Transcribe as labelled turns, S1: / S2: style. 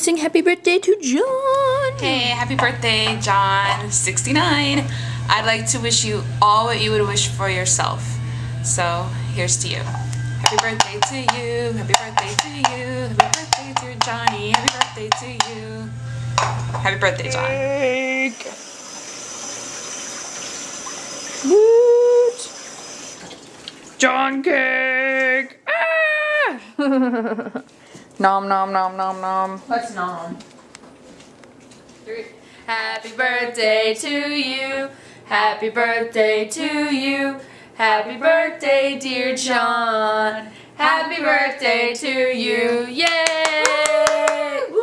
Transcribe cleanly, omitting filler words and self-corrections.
S1: sing happy birthday to John?
S2: Hey, happy birthday, John. 69. I'd like to wish you all what you would wish for yourself. So, here's to you. Happy birthday to you. Happy birthday to you. Happy birthday to Johnny. Happy birthday to you. Happy birthday, John.
S1: Cake. Woot. John cake. Ah! Nom nom nom nom nom.
S2: Let's nom. Happy birthday to you. Happy birthday to you. Happy birthday, dear John. Happy birthday to you. Yay!